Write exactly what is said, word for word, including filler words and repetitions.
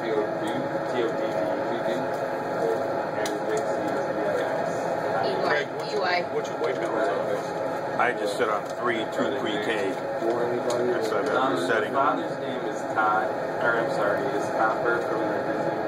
T O D. T O D D. And Dixie is D I X. Greg, what's your, what's your weight balance on this? I just set on three, two, three K. That's what I got Um, the setting the on. father's name is Todd, or I'm sorry, is Topper from the Disney